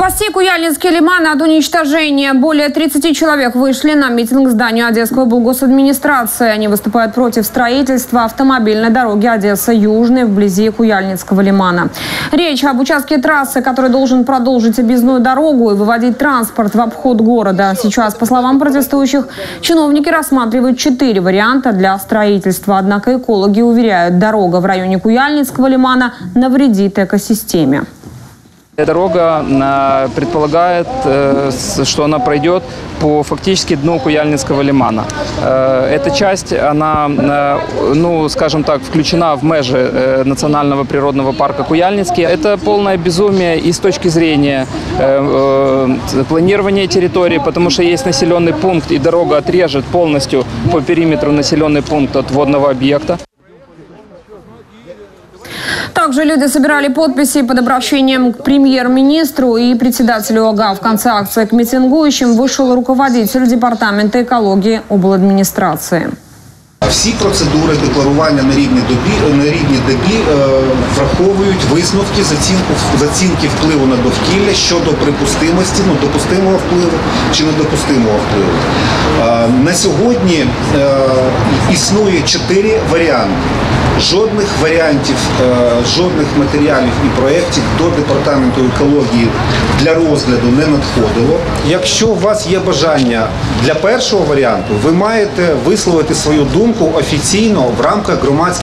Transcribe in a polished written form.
Спасти Куяльницкий лиман от уничтожения. Более 30 человек вышли на митинг к зданию Одесской облгосадминистрации. Они выступают против строительства автомобильной дороги Одесса-Южный вблизи Куяльницкого лимана. Речь об участке трассы, который должен продолжить объездную дорогу и выводить транспорт в обход города. Сейчас, по словам протестующих, чиновники рассматривают 4 варианта для строительства. Однако экологи уверяют, дорога в районе Куяльницкого лимана навредит экосистеме. Дорога предполагает, что она пройдет по фактически дну Куяльницкого лимана. Эта часть, она, скажем так, включена в межи национального природного парка Куяльницкий. Это полное безумие и с точки зрения планирования территории, потому что есть населенный пункт, и дорога отрежет полностью по периметру населенный пункт от водного объекта. Также люди собирали подписи под обращением к премьер-министру и председателю ОГА. В конце акции к митингующим вышел руководитель департамента экологии обладминистрации. Всі процедури декларування на рівні ДБІ враховують висновки з оцінки впливу на довкілля щодо припустимості, допустимого впливу чи недопустимого впливу. На сьогодні існує 4 варіанти. Жодних варіантів, жодних матеріалів і проєктів до департаменту екології для розгляду не надходило. Якщо у вас є бажання для першого варіанту, ви маєте висловити свою думку офіційно в рамках громадських